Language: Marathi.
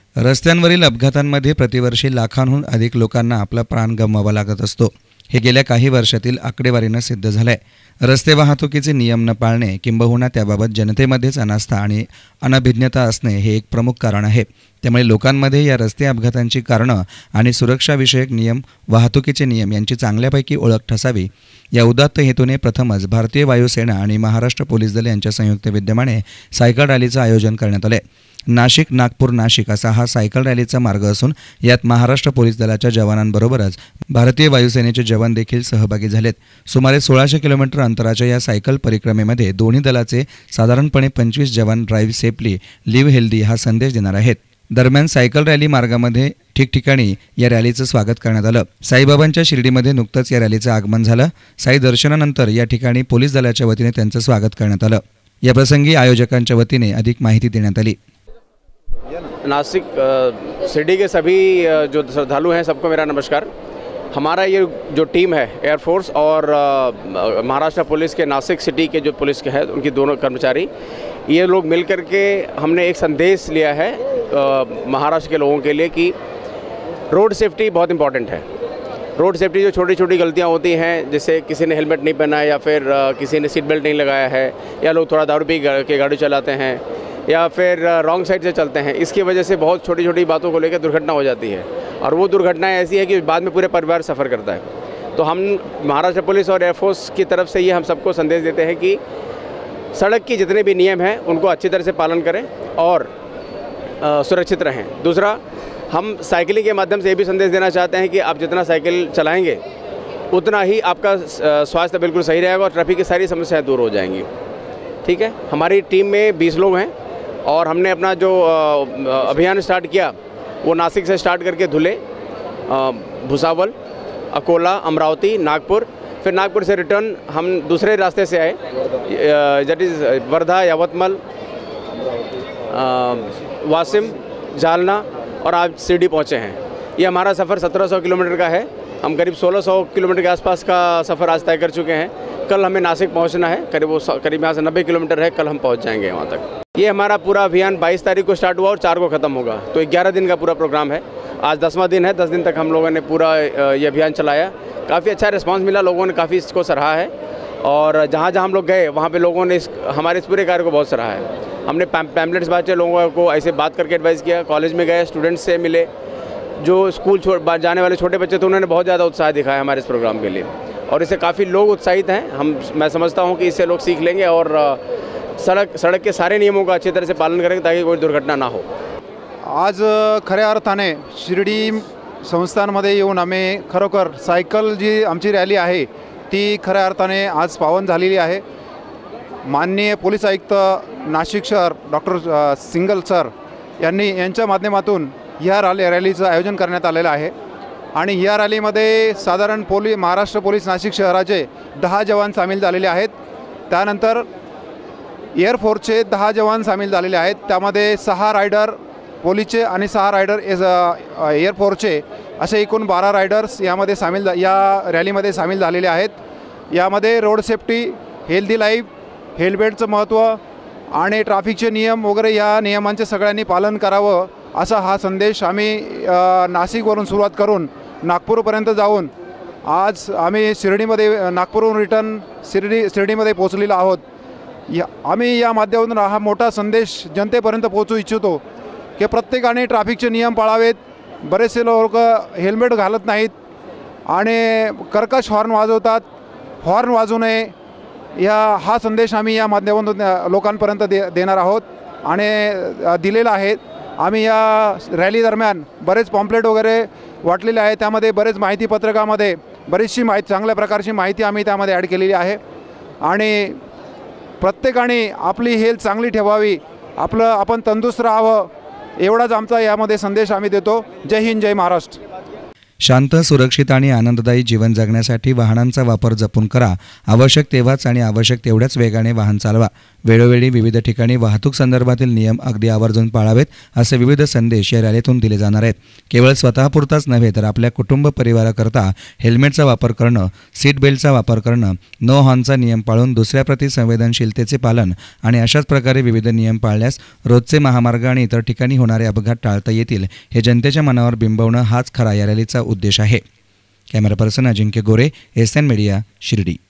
रस्त्यांवरील अपघातांमध्ये प्रतिवर्षी लाखांहून अधिक लोकांना आपला प्राण गमवावा लागत असतो। हे गेल्या काही वर्षातील आकडेवारीनं सिद्ध झालंय। रस्ते वाहतुकीचे नियम न पाळणे किंबहुना त्याबाबत जनतेमध्येच अनास्था आणि अनभिज्ञता असणे हे एक प्रमुख कारण आहे। त्यामुळे लोकांमध्ये या रस्ते अपघातांची कारणं आणि सुरक्षाविषयक नियम, वाहतुकीचे नियम यांची चांगल्यापैकी ओळख ठसावी या उदात्त हेतूने प्रथमच भारतीय वायुसेना आणि महाराष्ट्र पोलीस दल यांच्या संयुक्त विद्यमाने सायकल रॅलीचं आयोजन करण्यात आले। नाशिक नागपूर नाशिक असा हा सायकल रॅलीचा मार्ग असून यात महाराष्ट्र पोलीस दलाच्या जवानांबरोबरच भारतीय वायुसेनेचे जवान देखील सहभागी झालेत। सुमारे 1600 किलोमीटर अंतराच्या या सायकल परिक्रमेमध्ये दोन्ही दलाचे साधारणपणे 25 जवान ड्राईव्ह सेफली, लिव्ह हेल्दी हा संदेश देणार आहेत। दरम्यान सायकल रॅली मार्गामध्ये ठिकठिकाणी या रॅलीचं स्वागत करण्यात आलं। साईबाबांच्या शिर्डीमध्ये नुकतंच या रॅलीचं आगमन झालं। साई दर्शनानंतर या ठिकाणी पोलीस दलाच्या वतीने त्यांचं स्वागत करण्यात आलं। या प्रसंगी आयोजकांच्या वतीने अधिक माहिती देण्यात आली। नासिक शिरडी के सभी जो श्रद्धालु हैं सबको मेरा नमस्कार। हमारा ये जो टीम है एयरफोर्स और महाराष्ट्र पुलिस के नासिक सिटी के जो पुलिस के हैं उनकी दोनों कर्मचारी, ये लोग मिलकर के हमने एक संदेश लिया है महाराष्ट्र के लोगों के लिए कि रोड सेफ्टी बहुत इम्पॉर्टेंट है। रोड सेफ्टी जो छोटी छोटी गलतियां होती हैं, जैसे किसी ने हेलमेट नहीं पहना है या फिर किसी ने सीट बेल्ट नहीं लगाया है या लोग थोड़ा दारू पी के गाड़ी चलाते हैं या फिर रॉन्ग साइड से चलते हैं, इसकी वजह से बहुत छोटी छोटी बातों को लेकर दुर्घटना हो जाती है और वो दुर्घटनाएं ऐसी है कि बाद में पूरे परिवार सफ़र करता है। तो हम महाराष्ट्र पुलिस और एयरफोर्स की तरफ से ये हम सबको संदेश देते हैं कि सड़क की जितने भी नियम हैं उनको अच्छी तरह से पालन करें और सुरक्षित रहें। दूसरा, हम साइकिलिंग के माध्यम से ये भी संदेश देना चाहते हैं कि आप जितना साइकिल चलाएँगे उतना ही आपका स्वास्थ्य बिल्कुल सही रहेगा और ट्रैफिक की सारी समस्याएँ दूर हो जाएंगी। ठीक है, हमारी टीम में 20 लोग हैं और हमने अपना जो अभियान स्टार्ट किया वो नासिक से स्टार्ट करके धुले, भुसावल, अकोला, अमरावती, नागपुर, फिर नागपुर से रिटर्न हम दूसरे रास्ते से आए, दैट इज़ वर्धा, यवतमाल, वासिम, जालना और आज शिरडी पहुँचे हैं। ये हमारा सफ़र 1700 किलोमीटर का है। हम करीब 1600 किलोमीटर के आसपास का सफ़र आज तय कर चुके हैं। कल हमें नासिक पहुंचना है, करीब यहाँ से 90 किलोमीटर है, कल हम पहुंच जाएंगे वहाँ तक। ये हमारा पूरा अभियान 22 तारीख को स्टार्ट हुआ और 4 को ख़त्म होगा, तो 11 दिन का पूरा प्रोग्राम है। आज 10वां दिन है, 10 दिन तक हम लोगों ने पूरा ये अभियान चलाया। काफ़ी अच्छा रिस्पांस मिला, लोगों ने काफ़ी इसको सराहा है और जहाँ जहाँ हम लोग गए वहाँ पे लोगों ने हमारे इस पूरे कार्य को बहुत सराहा है। हमने पैम्पलेट्स बांटे, लोगों को ऐसे बात करके एडवाइस किया, कॉलेज में गए, स्टूडेंट्स से मिले, जो स्कूल जाने वाले छोटे बच्चे थे उन्होंने बहुत ज़्यादा उत्साह दिखाया हमारे इस प्रोग्राम के लिए और इससे काफ़ी लोग उत्साहित हैं। मैं समझता हूं कि इससे लोग सीख लेंगे और सड़क के सारे नियमों का अच्छी तरह से पालन करेंगे ताकि कोई दुर्घटना ना हो। आज खऱ्या अर्थाने शिर्डी संस्थांमध्ये येऊन आम्ही खरोखर सायकल जी आमची रॅली आहे ती खऱ्या अर्थाने आज पावन झालेली आहे। माननीय पोलीस आयुक्त नाशिक शहर डॉक्टर सिंगल सर यांच्या माध्यमातून ह्या रॅलीचं आयोजन करण्यात आलेलं आहे आणि या रॅलीमध्ये साधारण महाराष्ट्र पोलीस नाशिक शहराचे 10 जवान सामील झालेले आहेत। त्यानंतर एअरफोर्सचे 10 जवान सामील झालेले आहेत। त्यामध्ये 6 रायडर पोलीसचे आणि 6 रायडर एअरफोर्सचे असे एकूण 12 रायडर्स या रॅलीमध्ये सामील झालेले आहेत। यामध्ये रोड सेफ्टी, हेल्दी लाईफ, हेल्मेटचं महत्त्व आणि ट्रॅफिकचे नियम वगैरे या नियमांचे सगळ्यांनी पालन करावं असा हा संदेश आम्ही नाशिकवरून सुरुवात करून नागपूरपर्यंत जाऊन आज आम्ही शिर्डीमध्ये नागपूरहून रिटर्न शिर्डीमध्ये पोहोचलेलो आहोत। आम्ही या माध्यमातून हा मोठा संदेश जनतेपर्यंत पोहोचू इच्छितो की प्रत्येकाने ट्रॅफिकचे नियम पाळावेत। बरेचसे लोक हेल्मेट घालत नाहीत आणि कर्कश हॉर्न वाजवतात, हॉर्न वाजवू नये हा संदेश आम्ही या माध्यमातून लोकांपर्यंत देणार आहोत आणि दिलेला आहे। आम्ही या रॅली दरम्यान बरेच पॉम्पलेट वगैरे वाटलेले आहे, त्यामध्ये बरेच माहिती पत्रकामध्ये बरीचशी चांगल्या प्रकारची माहिती आम्ही त्यामध्ये ॲड केलेली आहे आणि प्रत्येकाने आपली हेल्थ चांगली ठेवावी, आपण तंदुरुस्त राहावं एवढाच आमचा यामध्ये संदेश आम्ही देतो। जय हिंद, जय महाराष्ट्र। शांत, सुरक्षित आणि आनंददायी जीवन जगण्यासाठी वाहनांचा वापर जपून करा। आवश्यक तेव्हाच आणि आवश्यक तेवढ्याच वेगाने वाहन चालवा। वेळोवेळी विविध ठिकाणी वाहतूक संदर्भातील नियम अगदी आवर्जून पाळावेत असे विविध संदेश या रॅलीतून दिले जाणार आहेत. केवळ स्वतःपुरताच नव्हे तर आपल्या कुटुंब परिवाराकरता हेल्मेटचा वापर करणं, सीट बेल्टचा वापर करणं, नो हॉर्नचा नियम पाळून दुसऱ्याप्रती संवेदनशीलतेचे पालन आणि अशाच प्रकारे विविध नियम पाळल्यास रोजचे महामार्ग आणि इतर ठिकाणी होणारे अपघात टाळता येतील हे जनतेच्या मनावर बिंबवणं हाच खरा या रॅलीचा उद्देश आहे. Camera person Ajinkya Gore, SN media, Shirdi.